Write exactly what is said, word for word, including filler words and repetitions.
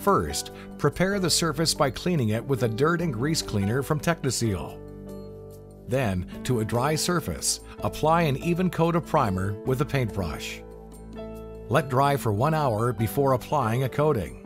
First, prepare the surface by cleaning it with a dirt and grease cleaner from Techniseal. Then, to a dry surface, apply an even coat of primer with a paintbrush. Let dry for one hour before applying a coating.